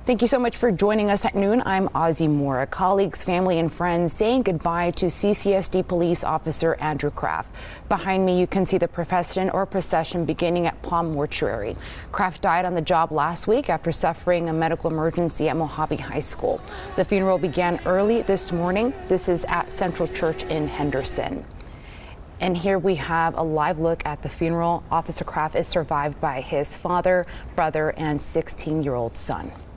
Thank you so much for joining us at noon. I'm Ozzy Moore. Colleagues, family, and friends saying goodbye to CCSD police officer Andrew Kraft. Behind me, you can see the procession beginning at Palm Mortuary. Kraft died on the job last week after suffering a medical emergency at Mojave High School. The funeral began early this morning. This is at Central Church in Henderson. And here we have a live look at the funeral. Officer Kraft is survived by his father, brother, and 16-year-old son.